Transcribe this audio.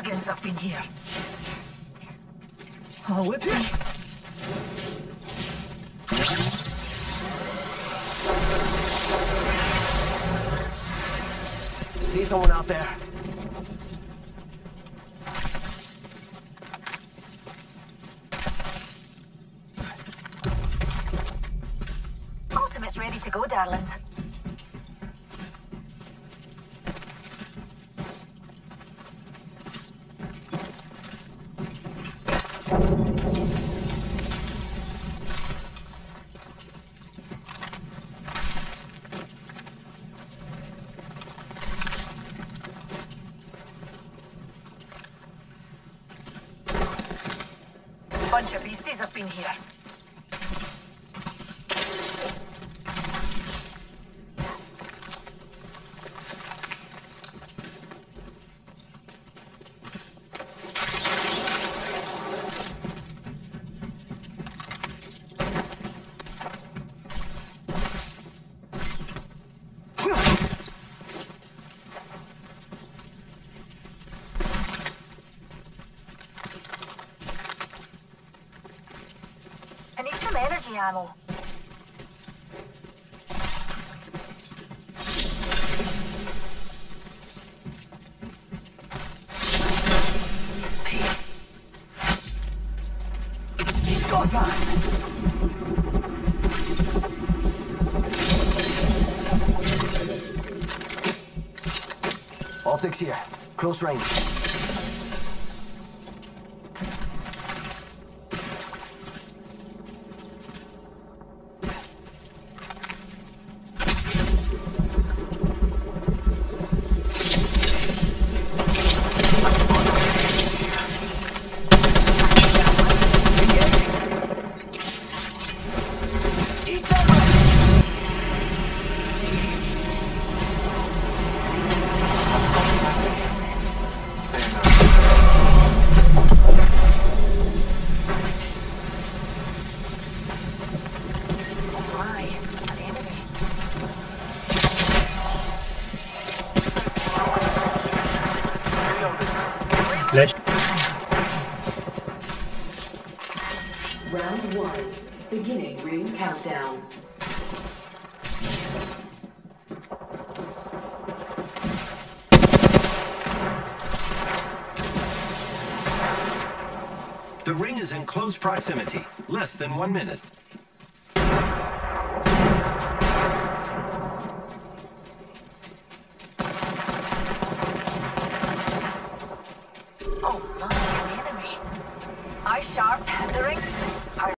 Guardians have been here. Oh, whip it. See someone out there? Ultimate's ready to go, darlings. Bunch of beasties have been here. I need some energy ammo. He's got time. Optics here. Close range. Flash. Round 1. Beginning ring countdown. The ring is in close proximity. Less than 1 minute. Oh, my enemy. Eye sharp. The ring.